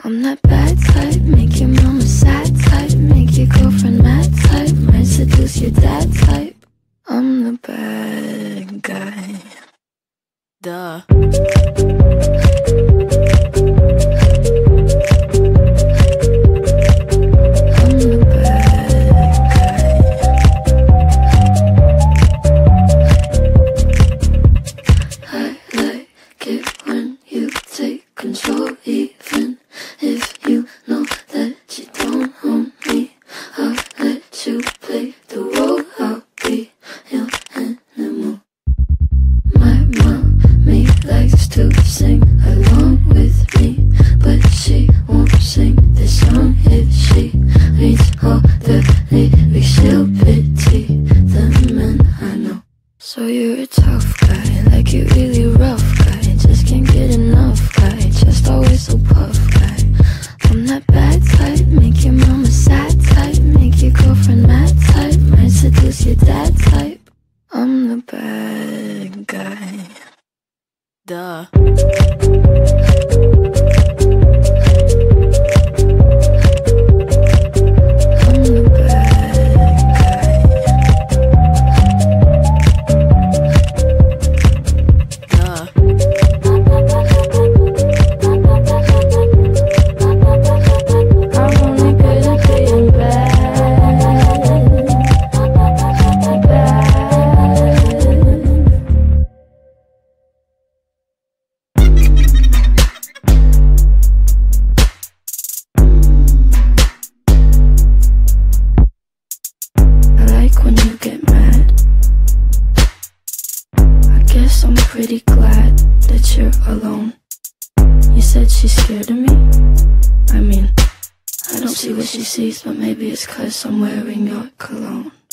I'm that bad type, make your mama sad type, make your girlfriend mad type, might seduce your dad type. I'm the bad guy. Duh. Control, even if you know that you don't own me. I'll let you play the role. I'll be your animal. My mommy likes to sing along with me, but she won't sing this song if she reads all the lyrics. She'll pity the men I know. So you're a tough guy, like you're really rough guy, just can't get enough guy, just always so puff guy. I'm that bad type, make your mama sad type, make your girlfriend mad type, might seduce your dad type. I'm the bad guy. Duh. When you get mad, I guess I'm pretty glad that you're alone. You said she's scared of me? I mean, I don't see what she sees, but maybe it's 'cause I'm wearing your cologne.